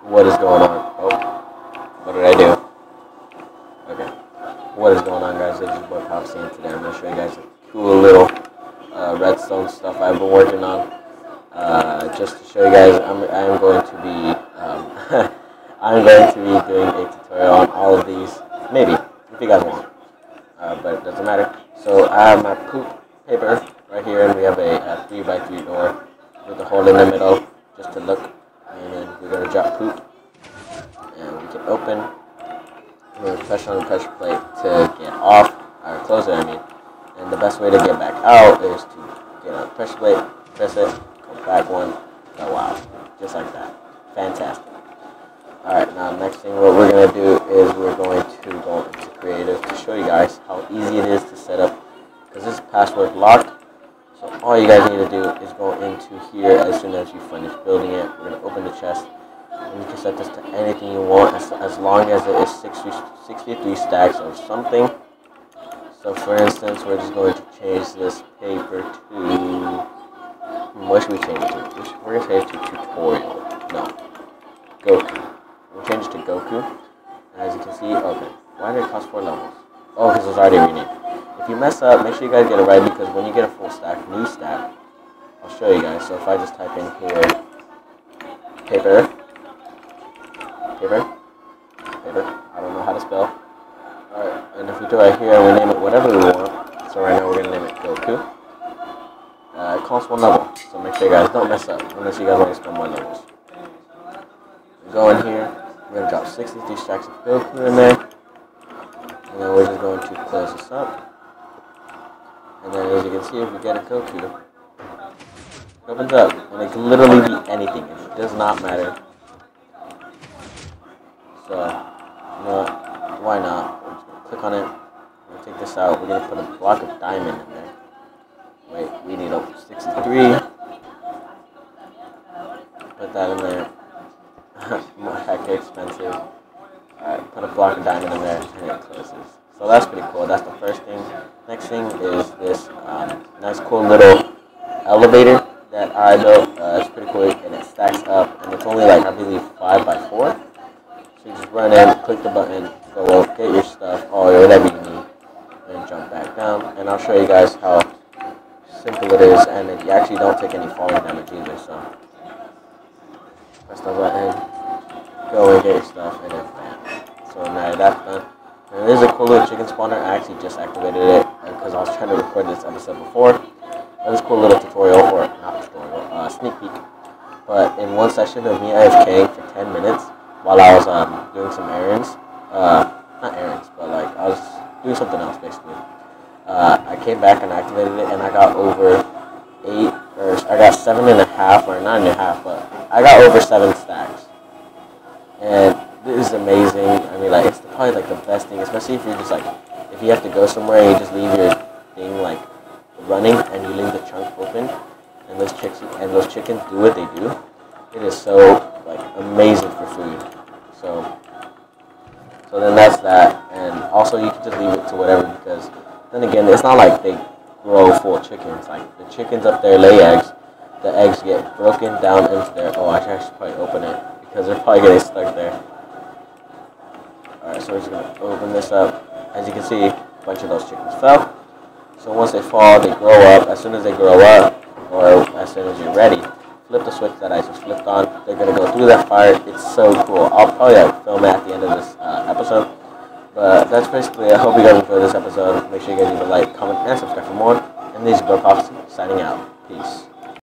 What is going on? Oh, what did I do? Okay. What is going on, guys? This is your boy Prophecy, and today I'm going to show you guys a cool little redstone stuff I've been working on. Just to show you guys, I'm going to be I'm going to be doing a tutorial on all of these. Maybe, if you guys want. But it doesn't matter. So I have my poop paper right here, and we have a 3x3 door with a hole in the middle just to look. And then we're going to drop poop, and we can open. We're going to press on the pressure plate to get off, or close it, I mean. And the best way to get back out is to get on the pressure plate, press it, go back one, go out. Just like that. Fantastic. Alright, now next thing what we're going to do is we're going to go into creative to show you guys how easy it is to set up, because this is password locked. So all you guys need to do is go into here as soon as you finish building it. We're going to open the chest, and you can set this to anything you want as long as it is 63 stacks of something. So for instance, we're just going to change this paper to, what should we change it to? We're going to change it to tutorial. No, Goku. We'll change it to Goku. And as you can see, okay, why did it cost 4 levels? Oh, because it's already renamed. If you mess up, make sure you guys get it right, because when you get a full stack, new stack, I'll show you guys. So if I just type in here, paper, I don't know how to spell. Alright, and if we do right here, we name it whatever we want. So right now we're going to name it Goku. It costs 1 level, so make sure you guys don't mess up, unless you guys want to spend more levels. We go in here, we're going to drop 63 stacks of Goku in there. And then we're just going to close this up. And then as you can see, if we get a Goku, it opens up. And it can literally be anything. It does not matter. So, you know what? Why not? We're just going to click on it. We're going to take this out. We're going to put a block of diamond in there. Wait, we need over 63. Put that in there. More heck expensive. Alright, put a block of diamond in there, and it closes. So that's pretty cool. That's the first thing. Next thing is this nice cool little elevator that I built. It's pretty cool, and it stacks up, and it's only like, I believe, 5x4. So you just run in, click the button, go up, get your stuff, or whatever you need, and jump back down. And I'll show you guys how simple it is, and you actually don't take any falling damage either. So press the button, go and get your stuff, and then bam. So now that's done. And there's a cool little chicken spawner. I actually just activated it because I was trying to record this episode before. That was a cool little tutorial, or not tutorial, sneak peek. But in one session of me AFKing for 10 minutes while I was doing some errands, not errands, but like I was doing something else basically. I came back and activated it, and I got over 8, or I got 7.5, or 9.5, but I got over 7 stacks. And this is amazing. I mean, like, it's probably like the best thing, especially if you're just like, if you have to go somewhere and you just leave your thing like running and you leave the chunk open, and those chickens do what they do. It is so like amazing for food. So then that's that, and also you can just leave it to whatever, because then again, it's not like they grow full chickens. Like the chickens up there lay eggs, the eggs get broken down into there. Oh, I should probably open it, because they're probably getting stuck there. Alright, so we're just going to open this up. As you can see, a bunch of those chickens fell. So once they fall, they grow up. As soon as they grow up, or as soon as you're ready, flip the switch that I just flipped on. They're going to go through that fire. It's so cool. I'll probably film it at the end of this episode. But that's basically it. I hope you guys enjoyed this episode. Make sure you guys leave a like, comment, and subscribe for more. And this is Bro Prophecy, signing out.